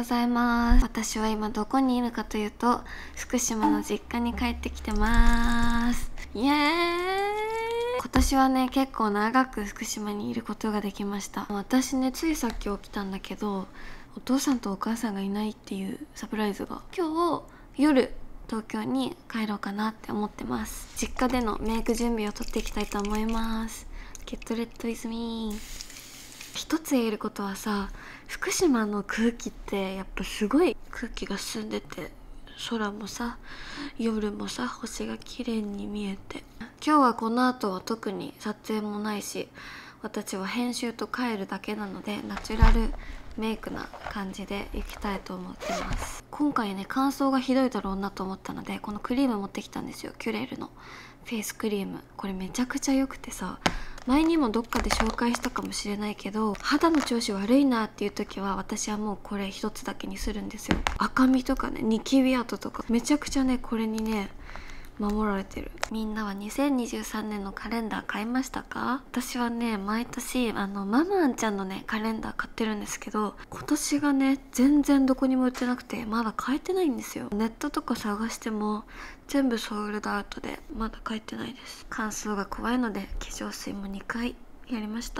ざいます。私は今どこにいるかというと、福島の実家に帰ってきてます。イエーイ。今年はね、結構長く福島にいることができました。私ね、ついさっき起きたんだけど、お父さんとお母さんがいないっていうサプライズが。今日夜東京に帰ろうかなって思ってます。実家でのメイク準備を取っていきたいと思います。Get ready with me。一つ言えることはさ、福島の空気ってやっぱすごい空気が澄んでて、空もさ、夜もさ、星が綺麗に見えて、今日はこの後は特に撮影もないし、私は編集と帰るだけなので、ナチュラルメイクな感じでいきたいと思ってます。今回ね、乾燥がひどいだろうなと思ったので、このクリーム持ってきたんですよ。キュレルのフェイスクリーム。これめちゃくちゃ良くてさ、前にもどっかで紹介したかもしれないけど、肌の調子悪いなっていう時は私はもうこれ一つだけにするんですよ。赤みとかね、ニキビ跡とかめちゃくちゃね、これにね守られてる。みんなは2023年のカレンダー買いましたか？私はね、毎年ママンちゃんのねカレンダー買ってるんですけど、今年がね全然どこにも売ってなくて、まだ買えてないんですよ。ネットとか探しても全部ソールドアウトでまだ買えてないです。乾燥が怖いので化粧水も2回やりました。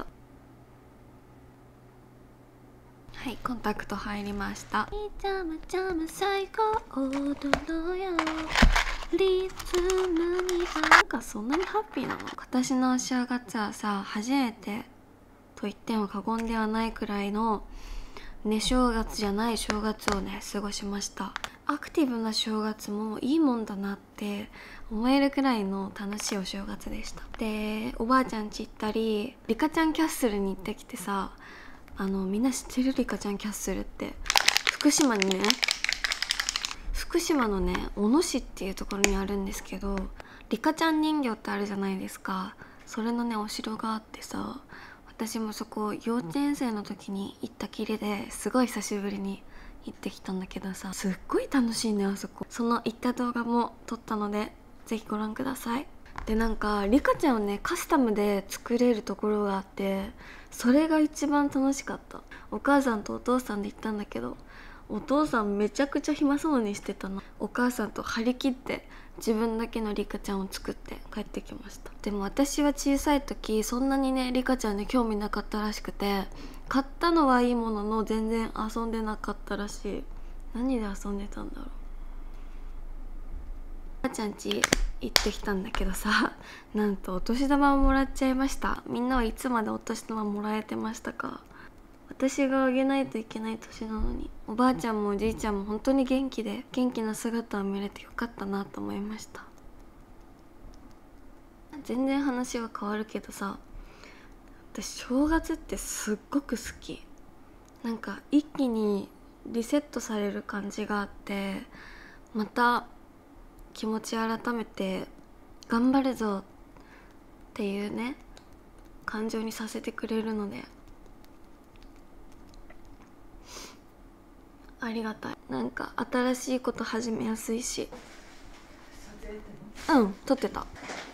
はい、コンタクト入りました。ジャムジャム最高踊ろうよ、リズムになんかそんなにハッピーなの？今年のお正月はさ、初めてと言っても過言ではないくらいのね、正月じゃない正月をね過ごしました。アクティブな正月もいいもんだなって思えるくらいの楽しいお正月でした。で、おばあちゃん家行ったり、リカちゃんキャッスルに行ってきてさ、みんな知ってる？リカちゃんキャッスルって福島にね、福島のね小野市っていうところにあるんですけど、リカちゃん人形ってあるじゃないですか。それのねお城があってさ、私もそこ幼稚園生の時に行ったきりで、すごい久しぶりに行ってきたんだけどさ、すっごい楽しいね、あそこ。その行った動画も撮ったのでぜひご覧ください。で、なんかリカちゃんをねカスタムで作れるところがあって、それが一番楽しかった。お母さんとお父さんで行ったんだけど、お父さんめちゃくちゃ暇そうにしてたの。お母さんと張り切って自分だけのリカちゃんを作って帰ってきました。でも私は小さい時そんなにねリカちゃんに興味なかったらしくて、買ったのはいいものの全然遊んでなかったらしい。何で遊んでたんだろう。おばあちゃん家行ってきたんだけどさ、なんとお年玉をもらっちゃいました。みんなはいつまでお年玉もらえてましたか？私があげないといけない年なのに。おばあちゃんもおじいちゃんも本当に元気で、元気な姿を見れてよかったなと思いました。全然話は変わるけどさ、私正月ってすっごく好き。なんか一気にリセットされる感じがあって、また気持ち改めて頑張るぞっていうね感情にさせてくれるのでありがたい。なんか新しいこと始めやすいし。うん、撮ってた。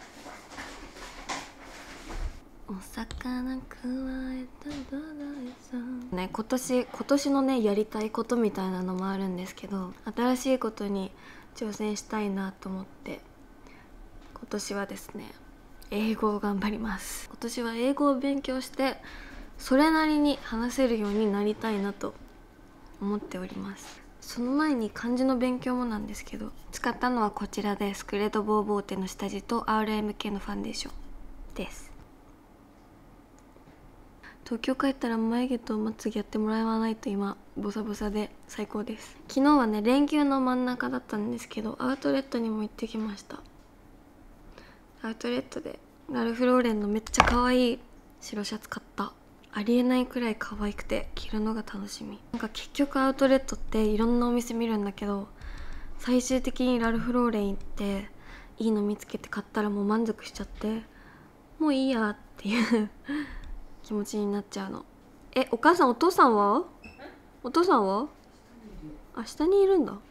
お魚くわえたバラエさんね、今年のねやりたいことみたいなのもあるんですけど、新しいことに挑戦したいなと思って、今年はですね英語を頑張ります。今年は英語を勉強してそれなりに話せるようになりたいなと思っております。その前に漢字の勉強もなんですけど、使ったのはこちらで、スクレートボーボーテの下地と RMK のファンデーションです。東京帰ったら眉毛とまつげやってもらわないと今ボサボサで最高です。昨日はね連休の真ん中だったんですけど、アウトレットにも行ってきました。アウトレットでラルフローレンのめっちゃ可愛い白シャツ買った。ありえないくらい可愛くて着るのが楽しみ。なんか結局アウトレットっていろんなお店見るんだけど、最終的にラルフローレン行っていいの見つけて買ったらもう満足しちゃって、もういいやっていう気持ちになっちゃうの。お母さん、お父さんは？お父さんは？あ、下にいるんだ。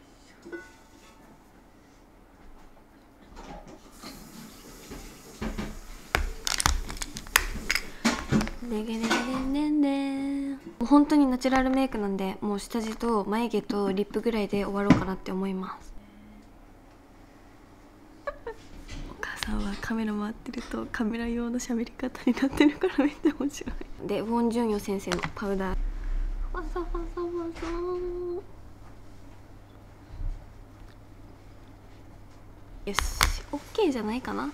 でげでげでんでんでん。もう本当にナチュラルメイクなんで、もう下地と眉毛とリップぐらいで終わろうかなって思います。お母さんはカメラ回ってるとカメラ用の喋り方になってるからめっちゃ面白い。でウォン・ジュンヨ先生のパウダー、ファサファサファサー。よし、OK じゃないかな。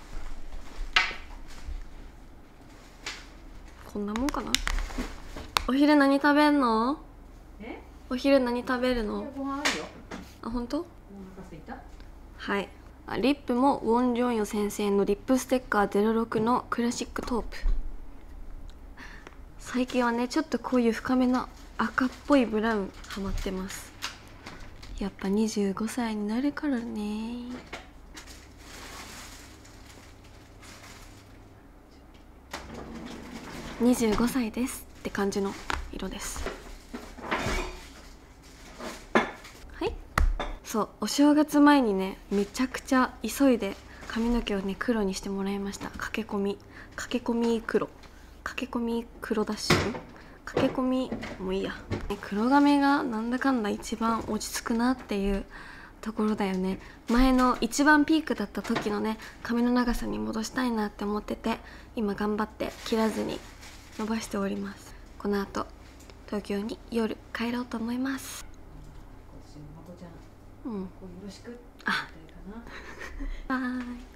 こんなもんかな。お昼何食べんの？お昼何食べるの？ ご飯あるよ。 あ、本当？ お腹すいた？ はい。リップもウォン・ジョンヨ先生のリップステッカー06のクラシックトープ。最近はね、ちょっとこういう深めの赤っぽいブラウンハマってます。やっぱ25歳になるからね。25歳ですって感じの色です。はい。そう、お正月前にね、めちゃくちゃ急いで髪の毛をね黒にしてもらいました。駆け込み黒ダッシュ、駆け込みもういいや。黒髪がなんだかんだ一番落ち着くなっていうところだよね。前の一番ピークだった時のね髪の長さに戻したいなって思ってて、今頑張って切らずに伸ばしております。この後東京に夜帰ろうと思います。 まこちゃん、よろしく。あ、 バイ。